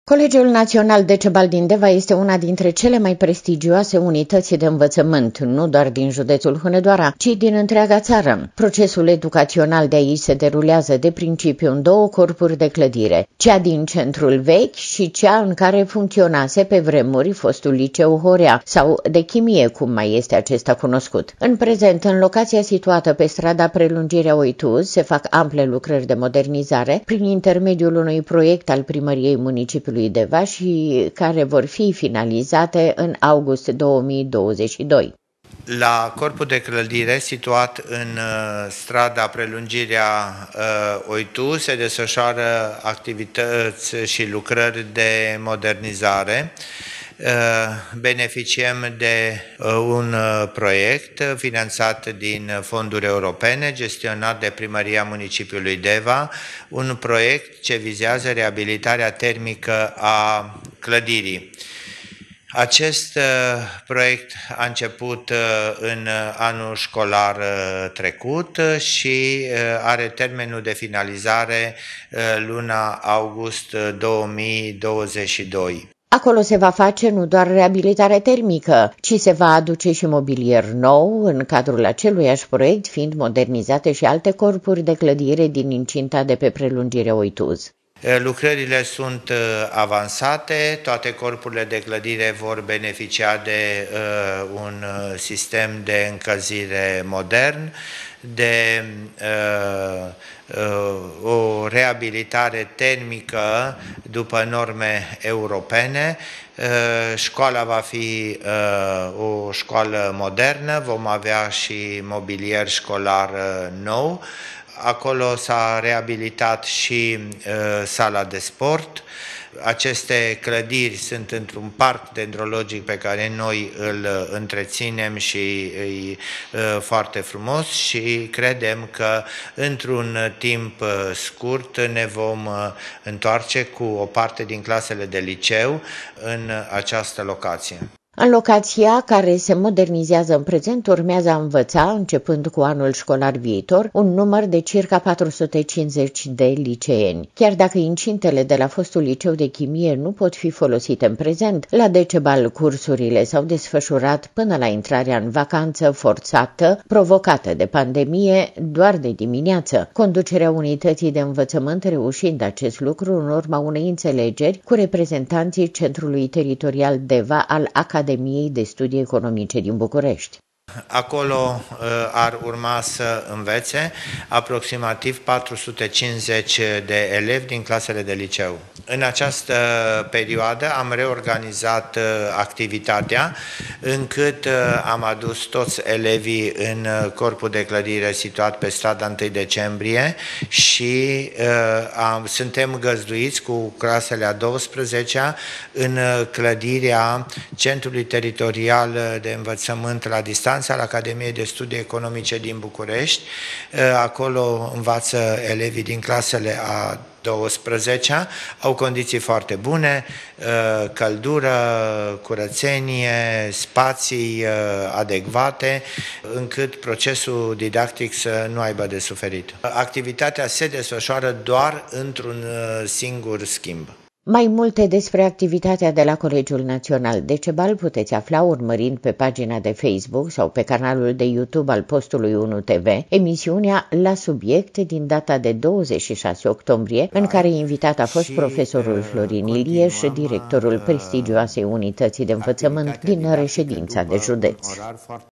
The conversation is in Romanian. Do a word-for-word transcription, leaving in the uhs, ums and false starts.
Colegiul Național Decebal din Deva este una dintre cele mai prestigioase unități de învățământ, nu doar din județul Hunedoara, ci din întreaga țară. Procesul educațional de aici se derulează de principiu în două corpuri de clădire, cea din centrul vechi și cea în care funcționase pe vremuri fostul liceu Horea, sau de chimie, cum mai este acesta cunoscut. În prezent, în locația situată pe strada Prelungirea Oituz, se fac ample lucrări de modernizare prin intermediul unui proiect al primăriei municipiului Deva și care vor fi finalizate în august două mii douăzeci și doi. La corpul de clădire situat în uh, strada Prelungirea uh, Oituz se desfășoară activități și lucrări de modernizare. Uh, beneficiem de uh, un uh, proiect finanțat din fonduri europene, gestionat de Primăria Municipiului Deva, un proiect ce vizează reabilitarea termică a clădirii. Acest uh, proiect a început uh, în anul școlar uh, trecut și uh, are termenul de finalizare uh, luna august două mii douăzeci și doi. Acolo se va face nu doar reabilitare termică, ci se va aduce și mobilier nou, în cadrul aceluiași proiect fiind modernizate și alte corpuri de clădire din incinta de pe Prelungirea Oituz. Lucrările sunt avansate, toate corpurile de clădire vor beneficia de uh, un sistem de încălzire modern, de uh, uh, o reabilitare termică după norme europene. Uh, școala va fi uh, o școală modernă, vom avea și mobilier școlar uh, nou. Acolo s-a reabilitat și uh, sala de sport. Aceste clădiri sunt într-un parc dendrologic pe care noi îl întreținem și e uh, foarte frumos și credem că într-un timp scurt ne vom uh, întoarce cu o parte din clasele de liceu în această locație. În locația care se modernizează în prezent urmează a învăța, începând cu anul școlar viitor, un număr de circa patru sute cincizeci de liceeni. Chiar dacă incintele de la fostul liceu de chimie nu pot fi folosite în prezent, la Decebal cursurile s-au desfășurat până la intrarea în vacanță forțată, provocată de pandemie, doar de dimineață. Conducerea unității de învățământ reușind acest lucru în urma unei înțelegeri cu reprezentanții Centrului Teritorial Deva al Academiei Academiei de Studii Economice din București. Acolo uh, ar urma să învețe aproximativ patru sute cincizeci de elevi din clasele de liceu. În această perioadă am reorganizat uh, activitatea încât uh, am adus toți elevii în uh, corpul de clădire situat pe strada întâi decembrie și uh, am, suntem găzduiți cu clasele a douăsprezecea în uh, clădirea Centrului Teritorial de Învățământ la distanță al Academiei de Studii Economice din București. Acolo învață elevii din clasele a douăsprezecea, au condiții foarte bune, căldură, curățenie, spații adecvate, încât procesul didactic să nu aibă de suferit. Activitatea se desfășoară doar într-un singur schimb. Mai multe despre activitatea de la Colegiul Național Decebal puteți afla urmărind pe pagina de Facebook sau pe canalul de YouTube al postului unu T V emisiunea La Subiect din data de douăzeci și șase octombrie, în care invitat a fost profesorul Florin Ilieș, directorul prestigioasei unității de învățământ din reședința de județ.